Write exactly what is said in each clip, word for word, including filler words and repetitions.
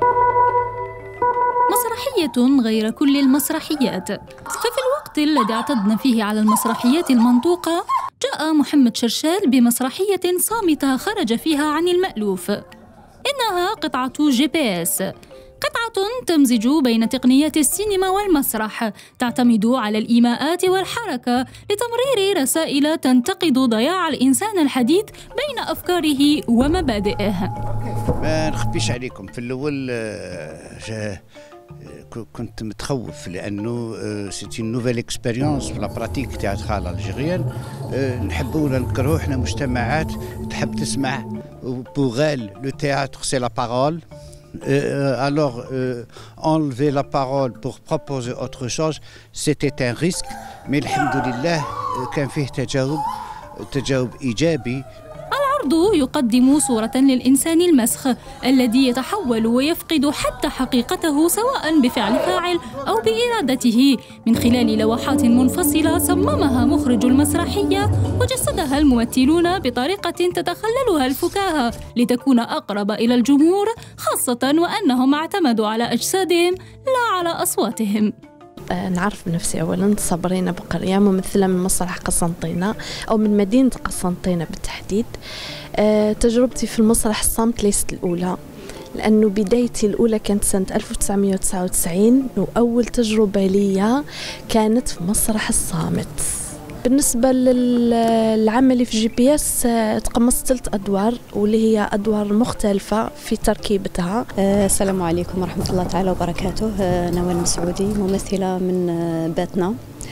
مسرحية غير كل المسرحيات. ففي الوقت الذي اعتدنا فيه على المسرحيات المنطوقة، جاء محمد شرشال بمسرحية صامتة خرج فيها عن المألوف. إنها قطعة جي بي إس، قطعة تمزج بين تقنيات السينما والمسرح، تعتمد على الإيماءات والحركة لتمرير رسائل تنتقد ضياع الإنسان الحديث بين أفكاره ومبادئه. ما نخبيش عليكم، في الأول جا كنت متخوف لانه سيتي نوفيل اكسبيريونس في لا براتيك تياترال الجيريان. نحبوا ولا نكرهوا، احنا مجتمعات تحب تسمع. بوغال لو تياتر سي لا بارول. alors euh, enlever la parole pour proposer autre chose, c'était un risque, mais الحمد لله كان فيه تجاوب تجاوب ايجابي. العرض يقدم صورة للإنسان المسخ الذي يتحول ويفقد حتى حقيقته، سواء بفعل فاعل أو بإرادته، من خلال لوحات منفصلة صممها مخرج المسرحية وجسدها الممثلون بطريقة تتخللها الفكاهة لتكون أقرب إلى الجمهور، خاصة وأنهم اعتمدوا على أجسادهم لا على أصواتهم. نعرف بنفسي أولاً صابرينة بقرية، ممثلة من مسرح قسنطينة أو من مدينة قسنطينة بالتحديد. تجربتي في المسرح الصامت ليست الأولى، لأنه بدايتي الأولى كانت سنة ألف وتسعمائة وتسعة وتسعين، وأول تجربة لي كانت في مسرح الصامت. بالنسبة للعمل في جي بي اس تقمصت ثلاث أدوار، واللي هي أدوار مختلفة في تركيبتها. السلام عليكم ورحمة الله تعالى وبركاته. نوال مسعودي، ممثلة من باتنا.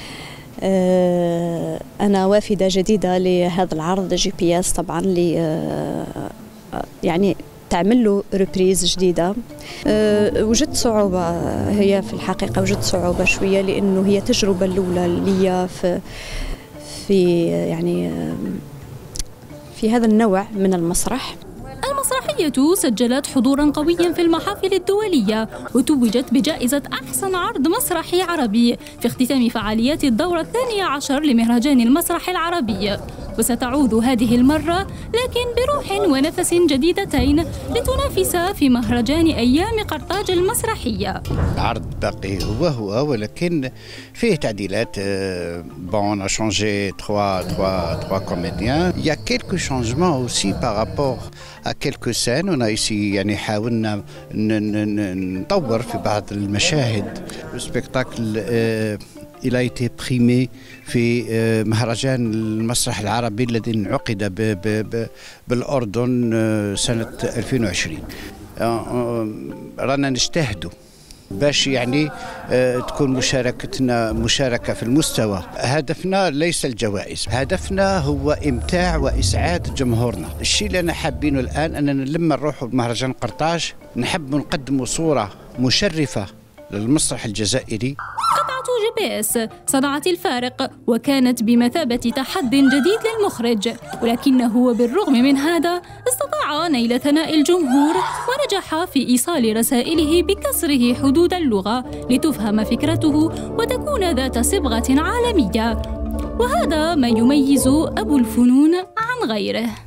أنا وافدة جديدة لهذا العرض جي بي اس، طبعا ل يعني تعمل له ريبريز جديدة. أه وجدت صعوبة، هي في الحقيقة وجدت صعوبة شوية، لأنه هي التجربة الأولى لي في في يعني في هذا النوع من المسرح. المسرحية سجلت حضوراً قوياً في المحافل الدولية، وتوجت بجائزة أحسن عرض مسرحي عربي في اختتام فعاليات الدورة الثانية عشر لمهرجان المسرح العربي. وستعود هذه المرة لكن بروح ونفس جديدتين لتنافس في مهرجان أيام قرطاج المسرحية. العرض باقي هو هو، ولكن فيه تعديلات. بون on a changé trois trois trois comédiens. Il y a quelques changements aussi par rapport à quelques scènes. On a ici يعني حاولنا نطور في بعض المشاهد. Le spectacle il a été primé في مهرجان المسرح العربي الذي انعقد بالأردن سنة ألفين وعشرين. رانا نجتهدوا باش يعني تكون مشاركتنا مشاركة في المستوى. هدفنا ليس الجوائز، هدفنا هو إمتاع وإسعاد جمهورنا. الشيء اللي أنا حابينه الآن أننا لما نروحوا بمهرجان قرطاج نحب نقدموا صورة مشرفة للمسرح الجزائري. جي بي إس صنعت الفارق وكانت بمثابة تحد جديد للمخرج، ولكنه بالرغم من هذا استطاع نيل ثناء الجمهور ونجح في إيصال رسائله بكسره حدود اللغة لتفهم فكرته وتكون ذات صبغة عالمية. وهذا ما يميز أبو الفنون عن غيره.